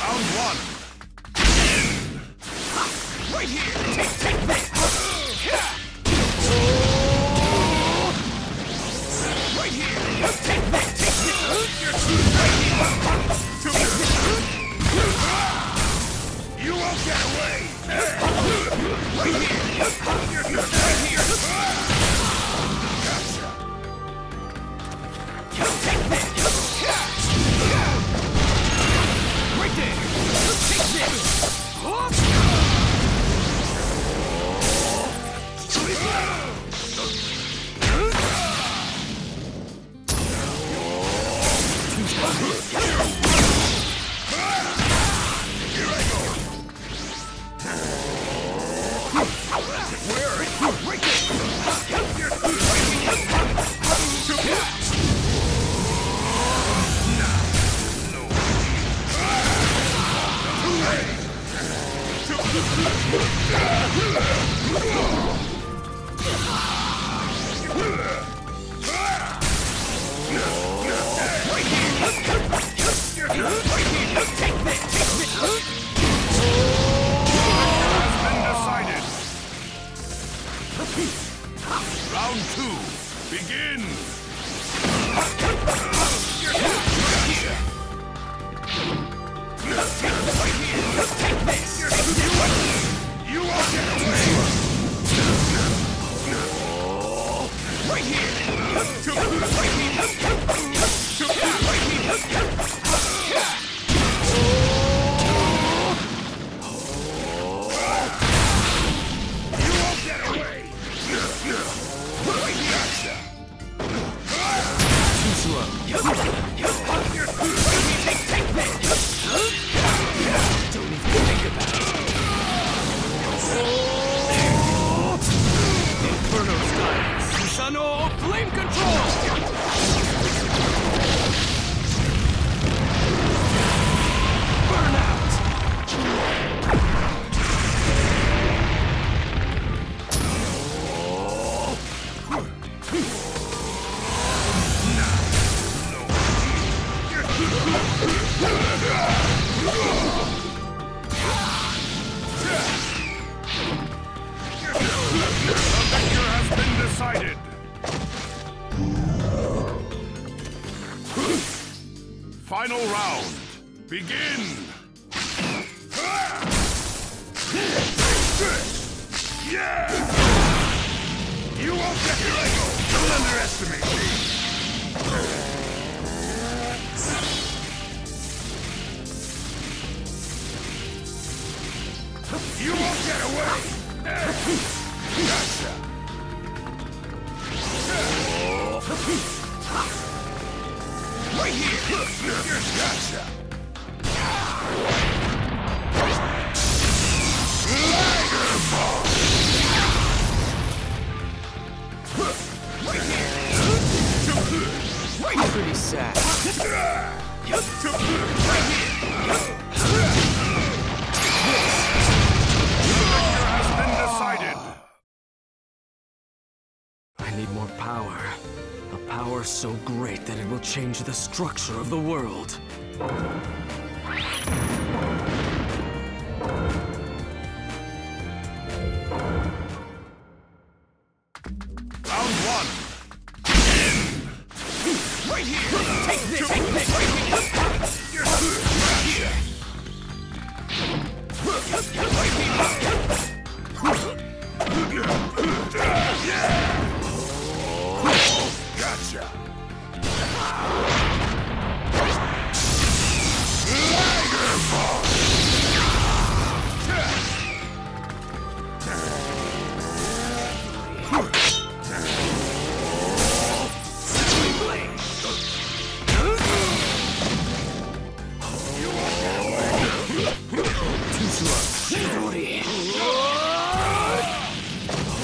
Round one. Right here. Take this. Right here. Take this. You're too right here. You won't get away. Right here. You're right here. Gotcha. Take this. Right there. Take this. Round two, begin! You won't get away! Right here! Flame control! Burn out! The victor has been decided. Final round. Begin! Yeah! You won't get your angle! Don't underestimate me! You won't get away! Gotcha! Right here! Here's gotcha! Tiger Ball! Right here! Right here! Pretty sad. Right here! The victor has been decided! I need more power. A power so great that it will change the structure of the world. Round one. Right here. Take this. Right here. Gotcha. Tiger Ball.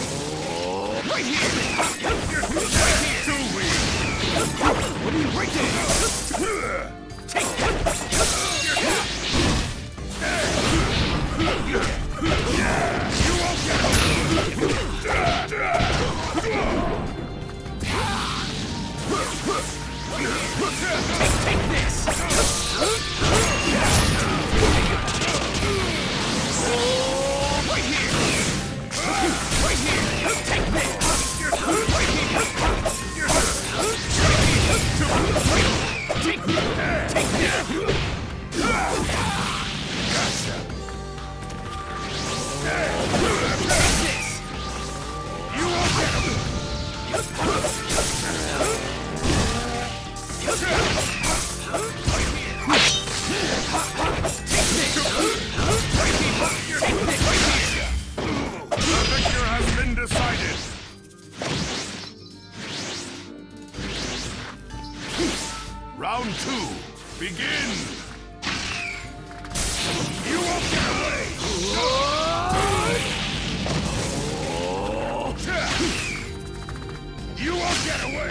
Right here! Too weak! What are you right there? Round 2, begin! You won't get away! You won't get away!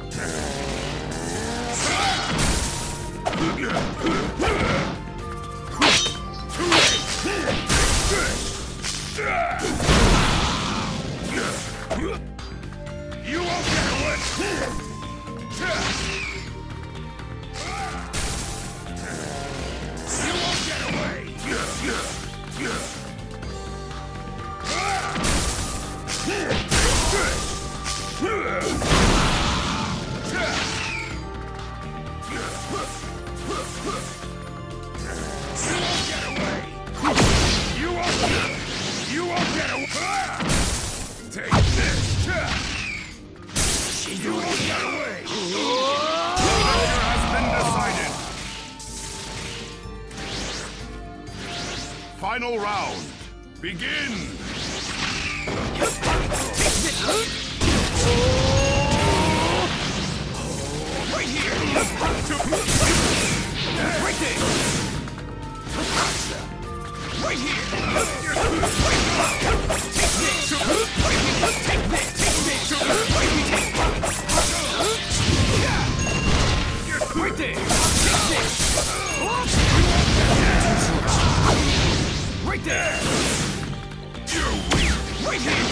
You won't get away! You won't get away! You won't get away! Take this! You won't get away! The victor has been decided. Final round. Begin! Right here! Right there! Right here! Right there! Right there! You're weak! Right here!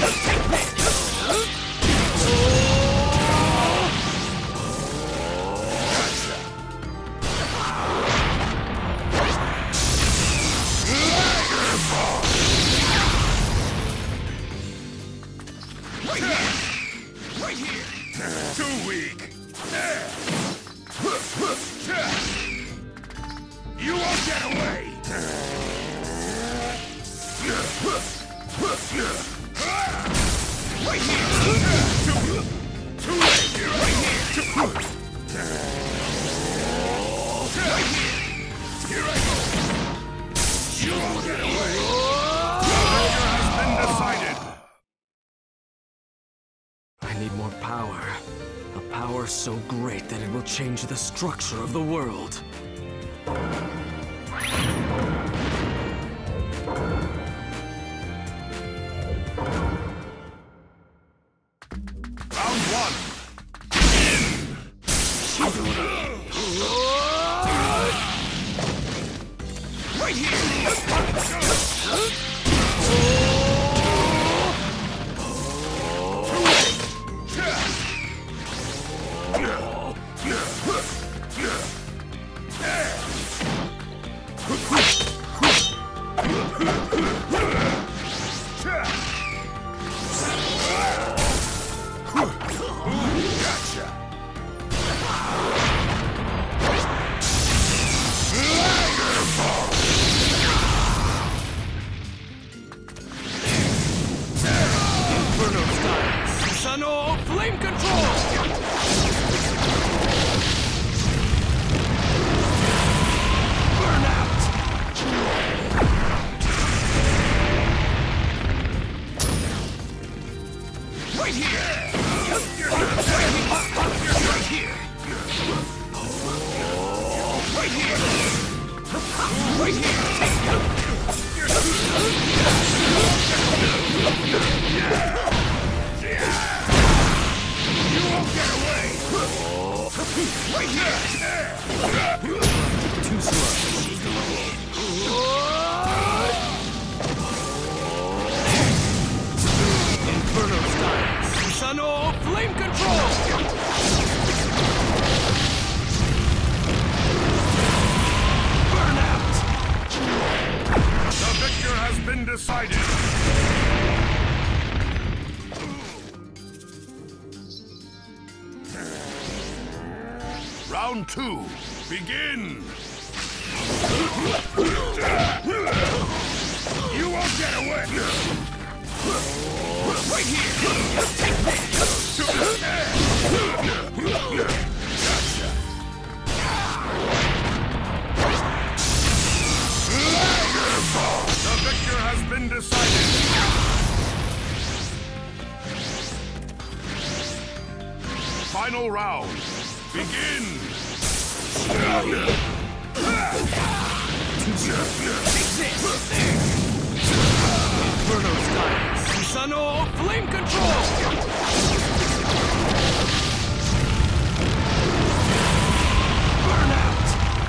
Right here! Too weak! You won't get away! Right here! Too late! Right here! Right here! Here I go! You won't get away! The victor has been decided! I need more power. A power so great that it will change the structure of the world. Round 1. Right here! Flame control! Burn out! Right here! Right here! Right here! Right here! You won't get away! Right here! Too slow. Inferno style. Susano flame control! Burn out! The victor has been decided. Round 2, begin! You won't get away! Right here! Take this! The victor has been decided. Final round. Begin! Inferno style. Susanoo flame control! Burnout!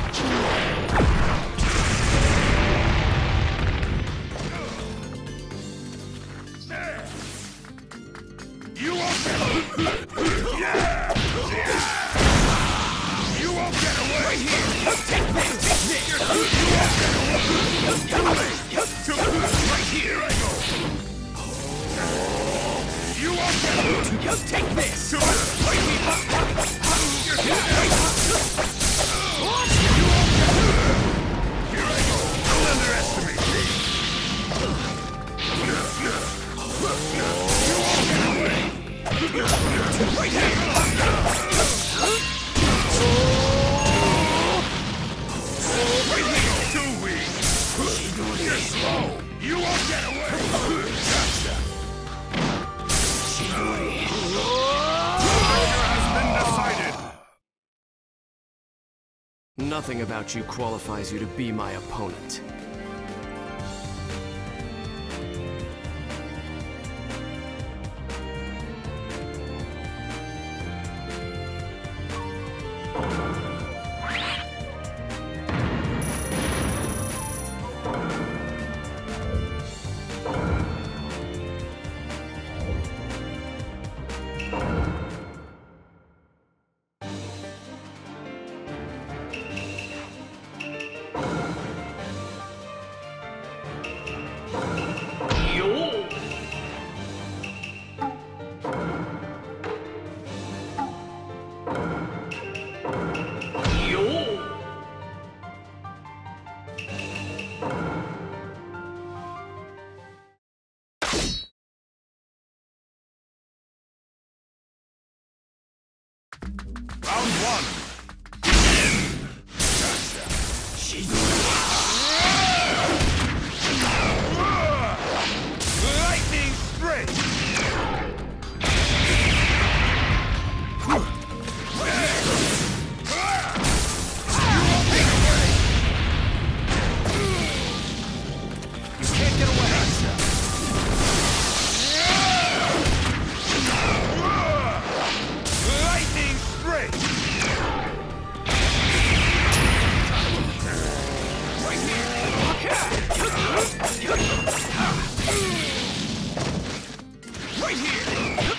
You won't get away! You won't get away! Right here! Take this! You won't get away! Right here! I go! You won't get away! Take this! Right here! Here I go! Don't underestimate me! Right here! Right here! Too weak! You're slow! You won't get away! Gotcha! Failure has been decided! Nothing about you qualifies you to be my opponent. Round one! Lightning straight! You can't get away! Lightning straight! Right here! Right here!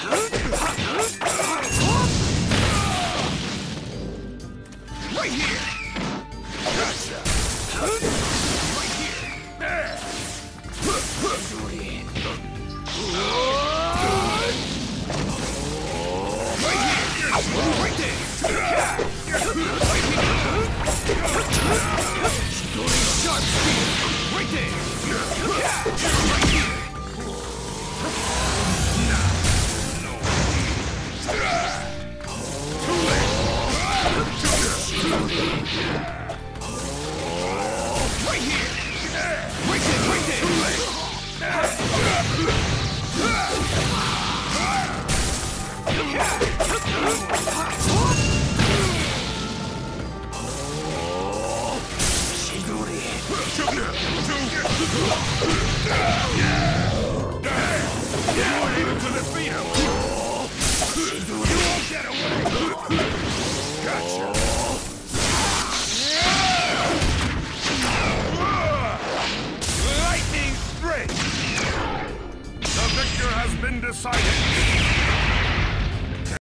Right here!